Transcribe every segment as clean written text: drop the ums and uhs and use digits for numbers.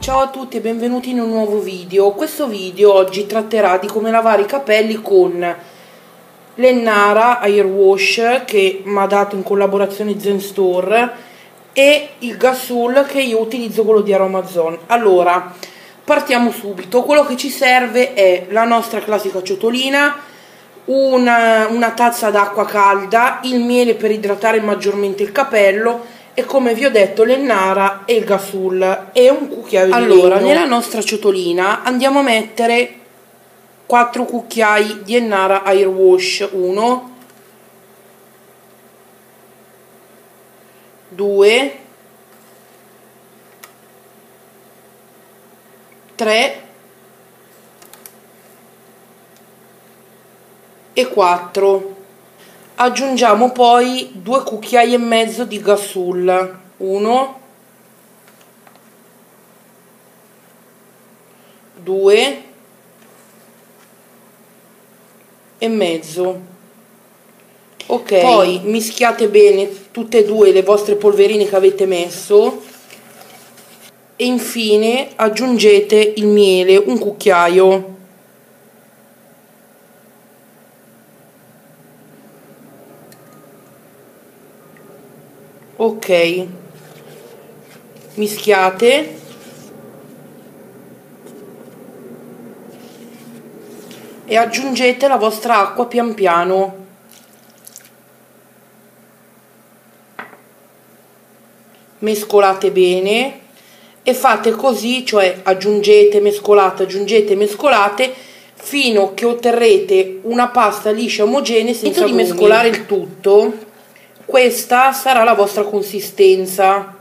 Ciao a tutti e benvenuti in un nuovo video. Questo video oggi tratterà di come lavare i capelli con l'Ennara Hair Wash che mi ha dato in collaborazione Zen Store e il Gassul che io utilizzo, quello di Aromazone. Allora, partiamo subito. Quello che ci serve è la nostra classica ciotolina, una tazza d'acqua calda, il miele per idratare maggiormente il capello e, come vi ho detto, l'Ennara e il Gassul e un cucchiaio di legno. Allora, nella nostra ciotolina andiamo a mettere 4 cucchiai di Ennara Hair Wash. 1, 2, 3 e 4. Aggiungiamo poi 2 cucchiai e mezzo di Gassul. 1, 2 e mezzo. Ok, poi mischiate bene tutte e due le vostre polverine che avete messo e infine aggiungete il miele, un cucchiaio. Ok, mischiate e aggiungete la vostra acqua pian piano. Mescolate bene e fate così, cioè aggiungete, mescolate fino a che otterrete una pasta liscia omogenea senza di mescolare il tutto. Questa sarà la vostra consistenza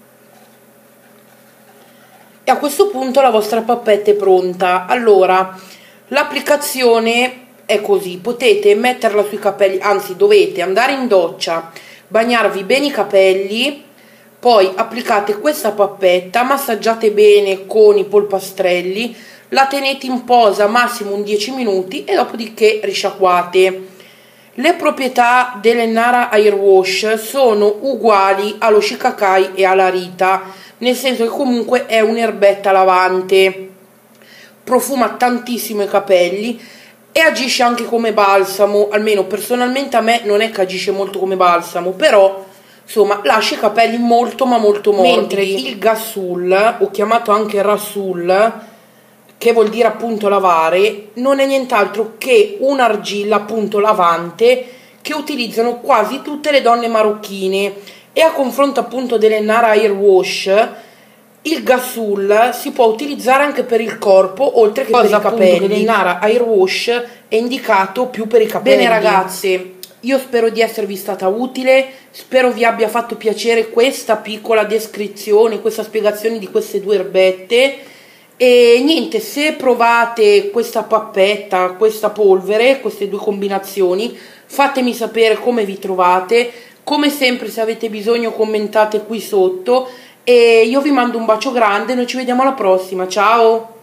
e a questo punto la vostra pappetta è pronta. Allora, l'applicazione è così: potete metterla sui capelli, anzi dovete andare in doccia, bagnarvi bene i capelli, poi applicate questa pappetta, massaggiate bene con i polpastrelli, la tenete in posa massimo un 10 minuti e dopodiché risciacquate. Le proprietà dell'Ennara Hair Wash sono uguali allo Shiikakai e alla Rita, nel senso che comunque è un'erbetta lavante, profuma tantissimo i capelli e agisce anche come balsamo. Almeno personalmente a me non è che agisce molto come balsamo, però insomma lascia i capelli molto ma molto morbidi. Mentre il Gassul, o chiamato anche Rasul, che vuol dire appunto lavare, non è nient'altro che un'argilla appunto lavante che utilizzano quasi tutte le donne marocchine, e a confronto appunto dell'Ennara Hair Wash il Gassul si può utilizzare anche per il corpo oltre che per i capelli. L'Ennara Hair Wash è indicato più per i capelli. Bene ragazze, io spero di esservi stata utile, spero vi abbia fatto piacere questa piccola descrizione, questa spiegazione di queste due erbette. E niente, se provate questa pappetta, questa polvere, queste due combinazioni, fatemi sapere come vi trovate. Come sempre, se avete bisogno commentate qui sotto e io vi mando un bacio grande. Noi ci vediamo alla prossima, ciao!